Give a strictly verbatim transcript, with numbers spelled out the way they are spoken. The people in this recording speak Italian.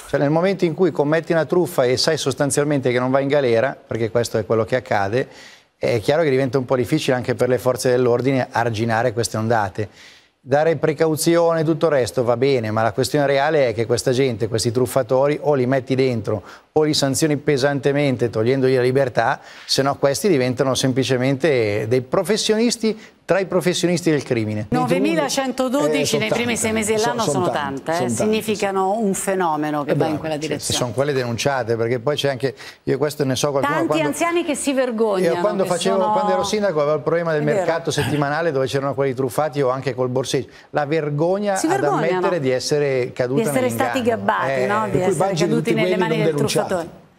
Cioè, nel momento in cui commetti una truffa e sai sostanzialmente che non vai in galera, perché questo è quello che accade, è chiaro che diventa un po' difficile anche per le forze dell'ordine arginare queste ondate. Dare precauzione e tutto il resto va bene, ma la questione reale è che questa gente, questi truffatori, o li metti dentro o li sanzioni pesantemente togliendogli la libertà, se no questi diventano semplicemente dei professionisti tra i professionisti del crimine. novemilacentododici eh, nei primi sei mesi dell'anno sono, sono tante, eh? significano un fenomeno che eh va bravo, in quella direzione. Sono quelle denunciate, perché poi c'è anche, io questo ne so qualcuno. Tanti quando, anziani che si vergognano. Io quando, facevo, sono... quando ero sindaco avevo il problema del è mercato vero. settimanale dove c'erano quelli truffati o anche col borseggio. La vergogna si ad ammettere no? di essere caduta di essere stati gabbati, eh, no? Di essere caduti nelle mani del truffatore.